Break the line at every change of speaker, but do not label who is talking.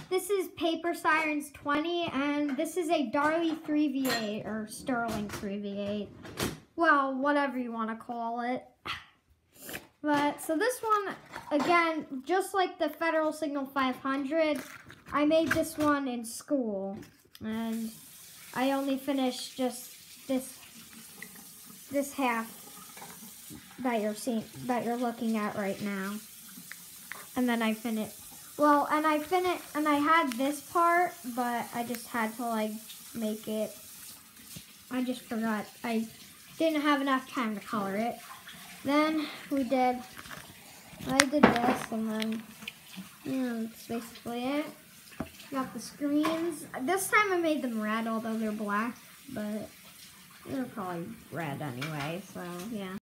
This is Paper Sirens 20, and this is a Darley 3v8, or Sterling 3v8. Well, whatever you want to call it. But, so this one, again, just like the Federal Signal 500, I made this one in school. And I only finished just this half that you're looking at right now. And then I finished. Well, and I had this part, but I just had to, like, make it. I just forgot. I didn't have enough time to color it. Then I did this, and then, that's basically it. Got the screens. This time I made them red, although they're black, but they're probably red anyway, so, yeah.